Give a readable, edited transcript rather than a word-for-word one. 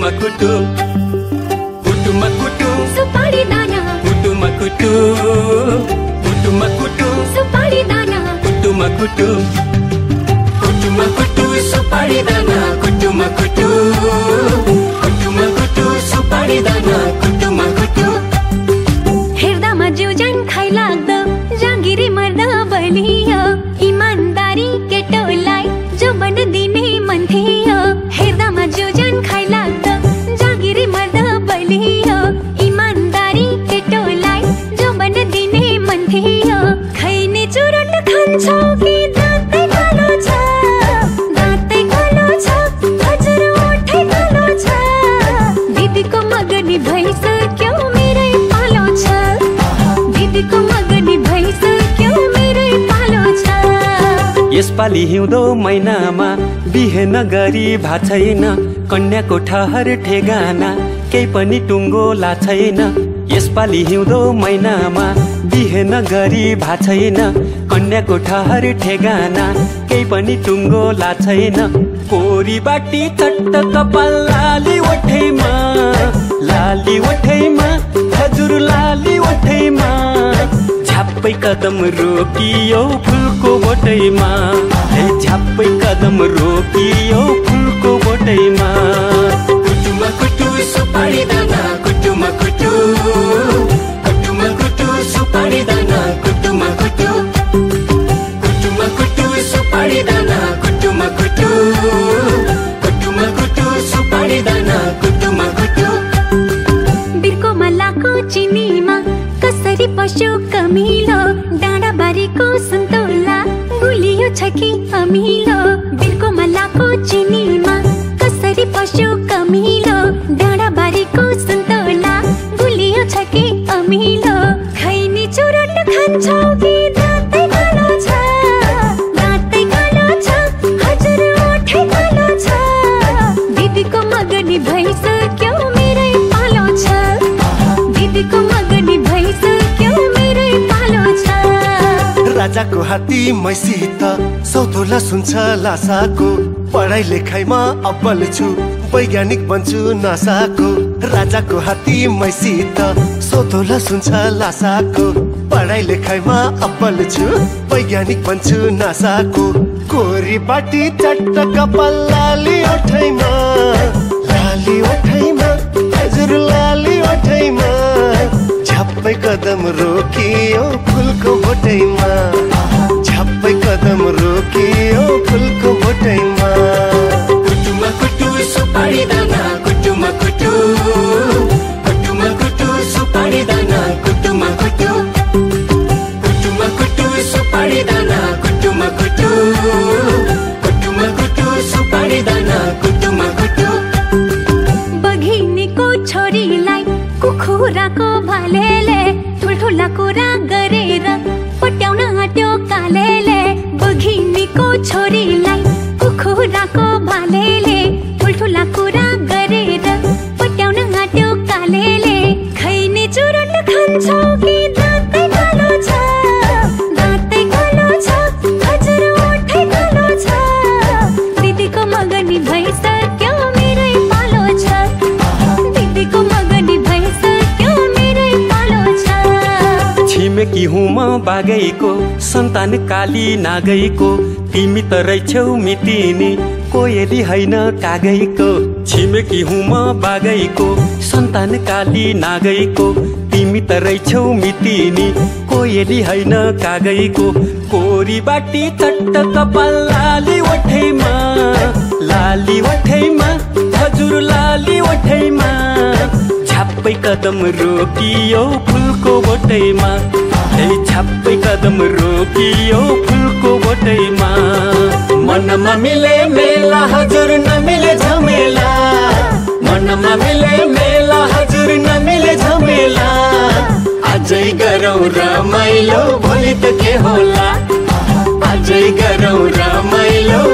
कुटु कुटुमा कुटु सुपारी दाना कुटुमा कुटु कुटुमा कुटु सुपारी दाना कुटुमा कुटु कुटुमा कुटु सुपारी दाना कुटुमा कुटु कुटुमा कुटु सुपारी दाना कुटुमा कुटु हेर्दामा जिउजान खाइ लाग्दो जागिरी मर्दा बलियो इमानदारी केटोलाई जो बन दिने मन थियो हेर्दामा जिउजान खाइ लाग्दो जागिरी मर्दा बलियो इमानदारी केटोलाई जो बन दिने मन थियो खैने चुरोट खान्छौ कि दाँतै कालो छ दाँतै कालो छ हजुर ओठै कालो छ दिदीको मगनी भइसक्यो मेरै पालो छ दिदीको मगनी भइसक्यो मेरै पालो छ यसपालि हिउँदो महिनामा बिहे नगरी भा छैन कन्याको ठहर ठेगाना केही पनि टुङ्गो ला छैन यसपालि हिउँदो महिनामा बिहे नगरी भा छैन कन्याको ठहर ठेगाना केही पनि टुङ्गो ला छैन कोरी बाटी चट्ट कपाल लाली ओठैमा हजुर लाली ओठैमा झ्याप्पै कदम रोकियो फुलको बोटैमा झ्याप्पै कदम रोकियो फुलको बोटैमा कुटुमा कुटु सुपारी दाना कुटुमा कुटु कुटुमा कुटु सुपारी दाना कुटुमा कुटु कुटुमा कुटु सुपारी दाना कुटुमा कुटु कुटुमा कुटु सुपारी दाना कुटुमा कुटु बिर्को मलाको चिनीमा कसरी पस्यो कमिलो डाँडा बारीको सन्तोला गुलियो छ कि अमिलो बिर्को मलाको चिनीमा कसरी पस्यो कमिलो डाँडा बारीको सन्तोला गुलियो छ कि अमिलो खैनी चुरोट खान्छौ कि दाँतै कालो छ दाँतै कालो छ हजुर ओठै कालो छ दिदीको मगनी भइसक्यो मेरै पालो छ दिदीको मगनी भइसक्यो मेरै पालो छ राजाको हात्ती मैसित सौतोला सुन्छ लासाको पढाइ लेखाइमा अब्बल छु वैज्ञानिक बन्छु नासाको राजाको हात्ती मैसित सौतोला सुन्छ लासाको पढाइ लेखाइमा अब्बल छु वैज्ञानिक बन्छु नासाको कोरी बाटी चट्ट कपाल लाली ओठैमा हजुर लाली ओठैमा झ्याप्पै कदम रोकियो फुलको बोटैमा झ्याप्पै कदम रोकियो फुलको बोटैमा कुटुमा कुटु सुपारी दाना कुटुमा कुटु कुटुमा कुटु सुपारी दाना कुटुमा कुटु कुटुमा कुटु सुपारी दाना कुटुमा कुटु कुटुमा कुटु सुपारी दाना कुटुमा कुटु बघिनीको छोरीलाई कुखुराको भालेले ठुल्ठुला कुरा गरेर पट्याउन आट्यो कालेले बघिनीको छोरीलाई कुखुराको भालेले ठुल्ठुला कुरा गरेर पट्याउन आट्यो कालेले खैने चुरोट खान्छौ कि दाँतै कालो छ दाँतै कालो छ हजुर ओठै कालो छ दिदीको मगनी भइसक्यो मेरै पालो छ दिदीको मगनी भइसक्यो मेरै पालो छ छिमेकी हुँ म बागैको सन्तान काली नागैको तिमी त रहेछौ मितिनी कोयली होइन कागैको छिमेकी हुँ म बागैको सन्तान काली नागैको तिमी त रहेछौ मितिनी कोयली होइन कागैको कोरी बाटी चट्ट कपाल लाली ओठैमा हजुर लाली ओठैमा झ्याप्पै कदम रोकियो फुलको बोटैमा झ्याप्पै कदम रोकियो फुलको बोटैमा मनमा मिले मेला हजुर नमिले झमेला मनमा मिले मेला हजुर नमिले झमेला आजै गरौँ रमाइलो भोलि त के होला आजै गरौँ रमाइलो